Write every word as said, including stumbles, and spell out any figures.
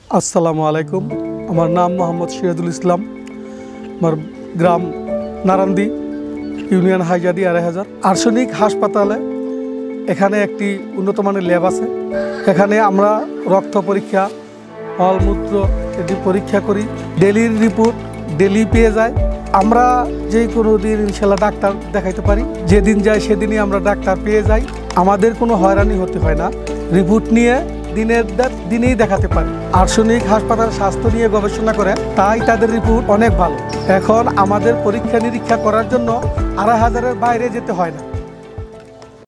আসসালামু আলাইকুম। আমার নাম মোহাম্মদ সিরাজুল ইসলাম। আমার গ্রাম নারান্দি, ইউনিয়ন হাইজাদি আড়াই হাজার। আর্সেনিক হাসপাতালে এখানে একটি উন্নত মানের ল্যাব আছে। এখানে আমরা রক্ত পরীক্ষা, মলমূত্র এটি পরীক্ষা করি। ডেলির রিপোর্ট ডেলি পেয়ে যায়। আমরা যে কোনো দিন ইনশাল্লাহ ডাক্তার দেখাইতে পারি। যেদিন যাই সেদিনই আমরা ডাক্তার পেয়ে যাই। আমাদের কোনো হয়রানি হতে হয় না। রিপোর্ট নিয়ে দিনের দিনেই দেখাতে পারি। আর্সেনিক হাসপাতাল স্বাস্থ্য নিয়ে গবেষণা করে, তাই তাদের রিপোর্ট অনেক ভালো। এখন আমাদের পরীক্ষা নিরীক্ষা করার জন্য আড়াই হাজারের বাইরে যেতে হয় না।